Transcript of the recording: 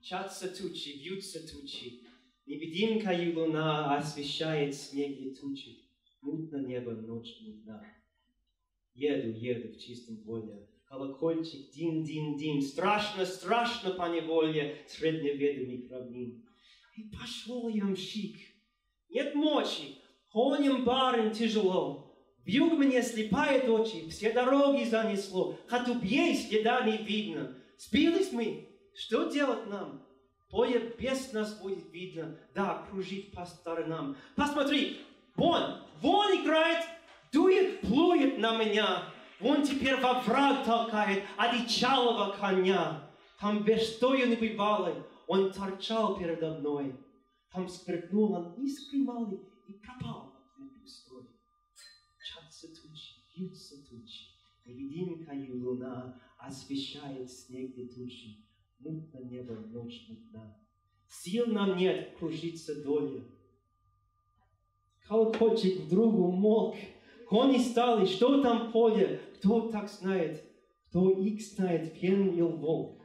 Мчатся тучи, вьются тучи. Невидимкою луна освещает снег и тучи. Мутно небо, ночь мутна. Еду в чистом поле. Колокольчик, дин-дин-дин. Страшно, страшно по неволе средневековых равнин. И пошел ямщик. Нет мочи, конем барин тяжело. Вьюг мне слепает очи, все дороги занесло. Хатубьей следа не видно. Сбились мы, что делать нам? Поле без нас будет видно, да, кружить по сторонам. Посмотри, вон играет, дует, плюет на меня. Вон теперь во враг толкает одичалого коня. Там верстою небывалой он торчал передо мной. Там сверкнул он искры малый и пропал в пустой. Мчатся тучи, вьются тучи, невидимкою луна освещает снег и тучи. Мутно небо, ночь мутна. Сил нам нет, кружится доля. Колокольчик вдруг умолк. Кони стали, что там поле? Кто так знает? Кто их знает, пен или волк?